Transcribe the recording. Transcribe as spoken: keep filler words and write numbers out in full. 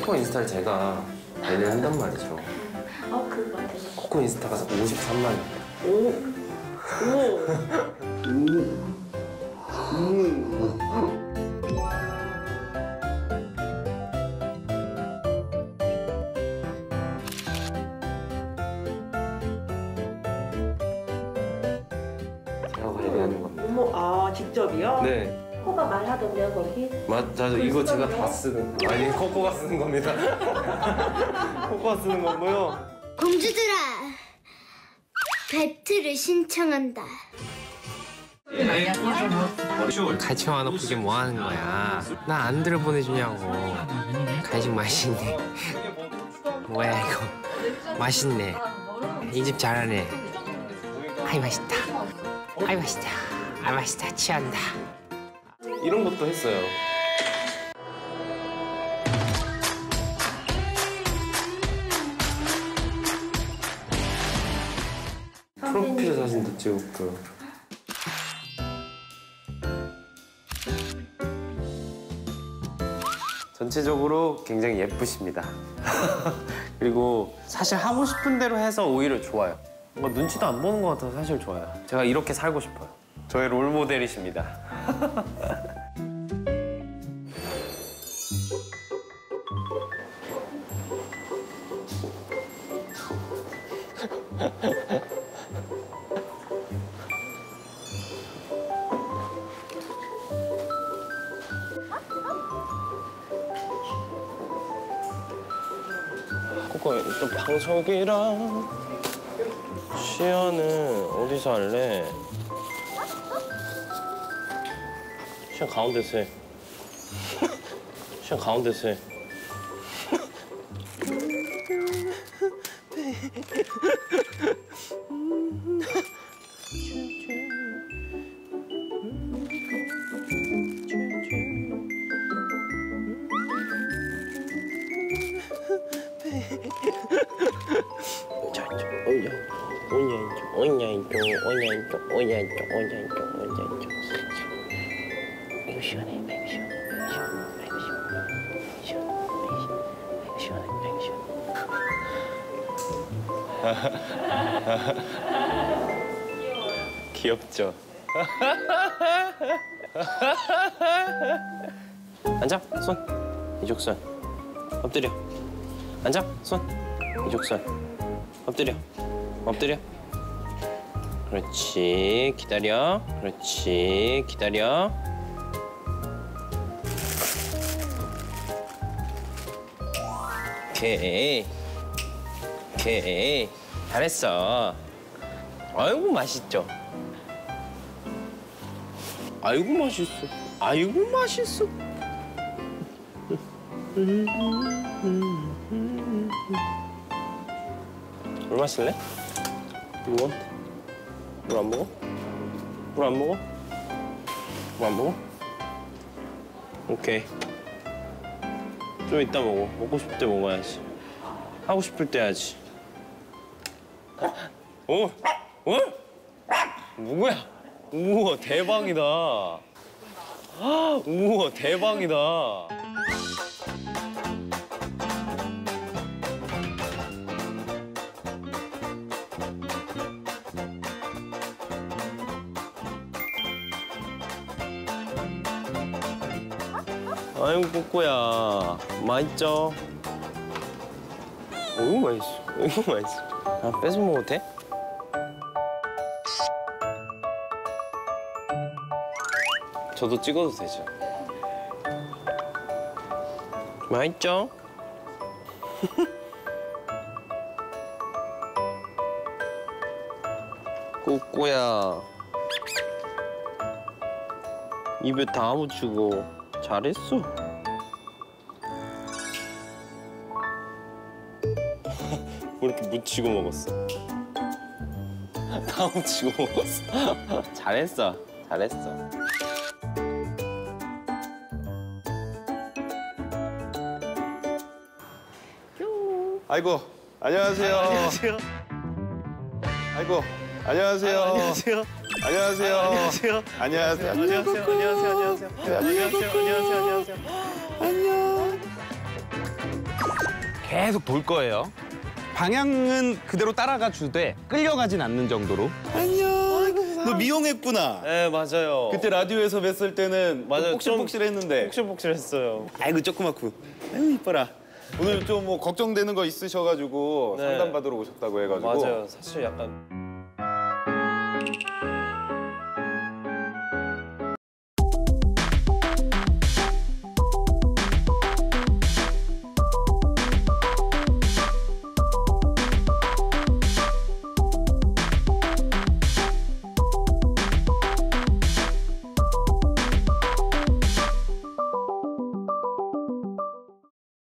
코코 인스타를 제가 관리를 한단 말이죠. 어, 그 맞아요. 코코 인스타가 오십삼만입니다. 오. 오. 음. 음. 제가 관리하는 겁니다. 어머, 아, 직접이요? 네. 코가 말하던데요, 거기? 맞아요. 이거 제가 다 쓰는 거. 아니, 코코가 쓰는 겁니다. 코코가 쓰는 거고요. 공주들아, 배틀을 신청한다. 같이 와놓고 이게 뭐 하는 거야? 나 안 들어보내주냐고. 간식 맛있네. 뭐야 이거? 맛있네. 이 집 잘하네. 아이 맛있다. 아이 맛있다. 아이 맛있다. 취한다. 이런 것도 했어요. 프로필 사진도 찍었고요. 전체적으로 굉장히 예쁘십니다. 그리고 사실 하고 싶은 대로 해서 오히려 좋아요. 뭔가 눈치도 안 보는 것 같아서 사실 좋아요. 제가 이렇게 살고 싶어요. 저의 롤 모델이십니다. 코코 또 방석이랑 시연은 어디서 할래? 시연 가운데서 해. 시연 가운데서 해. 이거 시원해, 이거 시원해, 이거 시원해, 이거 시원해, 시원해, 시원해, 이거 시원해. 귀엽죠? 앉아, 손. 이쪽 손. 엎드려. 앉아, 손. 이쪽 손. 엎드려. 엎드려. 그렇지. 기다려. 그렇지. 기다려. 오케이. 오케이. 잘했어. 아이고, 맛있죠? 아이고, 맛있어. 아이고, 맛있어. 물 마실래? 물? 물 안 먹어? 물 안 먹어? 물 안 먹어? 오케이. 좀 이따 먹어. 먹고 싶을 때 먹어야지. 하고 싶을 때 해야지. 오! 어? 누구야? 우와, 대박이다. 우와, 대박이다. 아이고, 꼬꼬야. 맛있죠? 어이구, 맛있어. 어이구, 맛있어. 아, 뺏어 먹어도 돼? 저도 찍어도 되죠? 맛있죠? 꼬꼬야. 입에 다 묻히고 잘했어. 왜 이렇게 묻히고 먹었어? 다 묻히고 먹었어. 잘했어. 잘했어. 아이고, 안녕하세요. 아, 안녕하세요. 아이고, 안녕하세요. 아, 안녕하세요. 안녕하세요. 아, 안녕하세요. 안녕하세요. 안녕하세요. 안녕하세요. 안녕하세요. 안녕하세요. 안녕하세요. 안녕하세요. 안녕. 계속 돌 거예요. 방향은 그대로 따라가 주되 끌려가진 않는 정도로. 안녕. 너 미용했구나. 네, 맞아요. 그때 라디오에서 뵀을 때는 맞아요. 폭실폭실했는데. 폭실폭실했어요. 아이고 조그맣고. 아이고 이뻐라. 오늘 좀 뭐 걱정되는 거 있으셔가지고 네. 상담 받으러 오셨다고 해가지고. 맞아요. 사실 약간